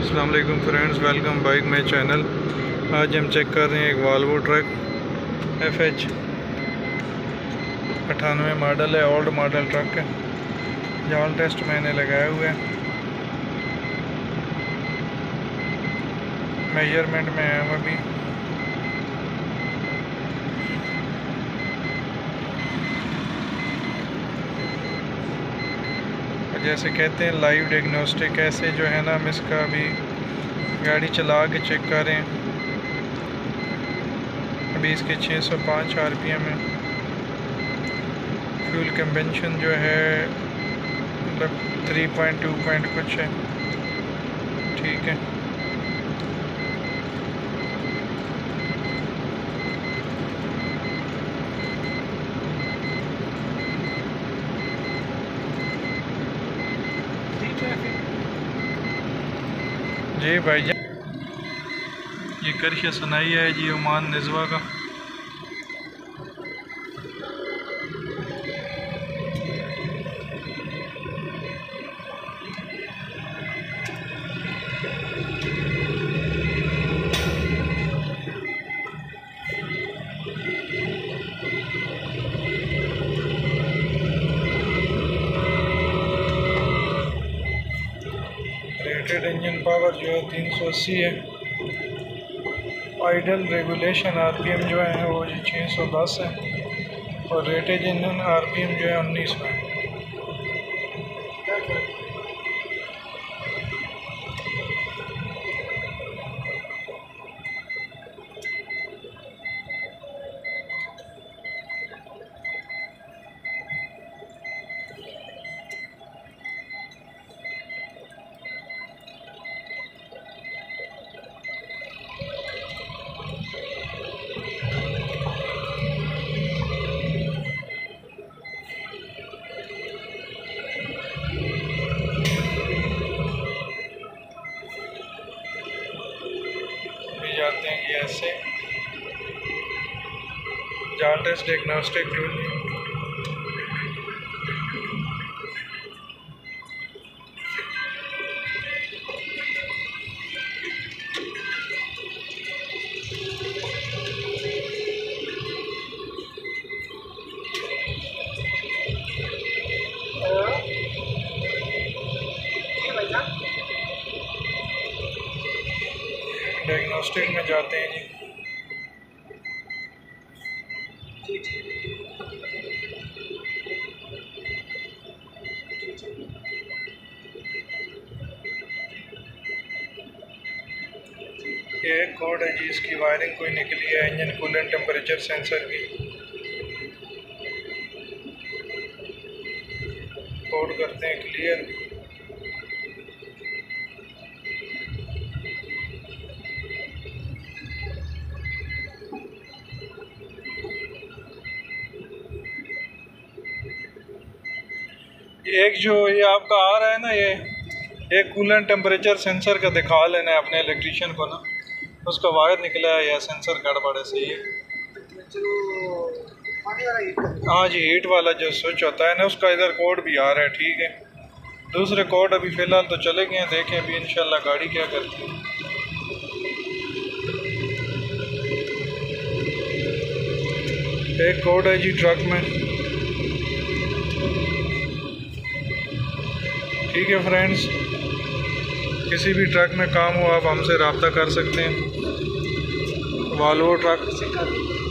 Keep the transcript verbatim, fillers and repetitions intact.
अस्सलाम वालेकुम friends, welcome back my channel. आज हम चेक कर रहे हैं एक वॉल्वो ट्रक एफ एच अठानवे मॉडल है, ओल्ड मॉडल ट्रक है। जालटेस्ट मैंने लगाए हुए हैं, मेजरमेंट में है हम अभी। जैसे कहते हैं लाइव डायग्नोस्टिक, ऐसे जो है ना हम इसका अभी गाड़ी चला के चेक करें। अभी इसके छह सौ पाँच आर पी एम है। फ्यूल कंबेंशन जो है मतलब थ्री पॉइंट टू पॉइंट कुछ है, ठीक है। जी भाईजान, ये करशा सुनाई है जी ओमान निज़वा का। रेटेड इंजन पावर जो है तीन सौ अस्सी है। आइडल रेगुलेशन आरपीएम जो है वो जी छः सौ दस है और रेटेड इंजन आरपीएम जो है उन्नीस है। जाते हैं ये ऐसे जालटेस्ट डायग्नोस्टिक टूल। डायग्नोस्टिक में जाते हैं जी। ये एक कोड है जी, इसकी वायरिंग कोई निकली है, इंजन कूलेंट टेम्परेचर सेंसर की। कोड करते हैं क्लियर। एक जो ये आपका आ रहा है ना, ये एक कूलेंट टेम्परेचर सेंसर का दिखा लेना है अपने इलेक्ट्रीशियन को ना, उसका वायर निकला है या सेंसर गड़बड़ है, सही है। हाँ जी, हीट वाला जो स्विच होता है ना, उसका इधर कोड भी आ रहा है, ठीक है। दूसरे कोड अभी फ़िलहाल तो चले गए हैं, देखें अभी इंशाल्लाह गाड़ी क्या करती है। एक कोड है जी ट्रक में, ठीक है फ्रेंड्स। किसी भी ट्रक में काम हो आप हमसे रब्ता कर सकते हैं। Volvo truck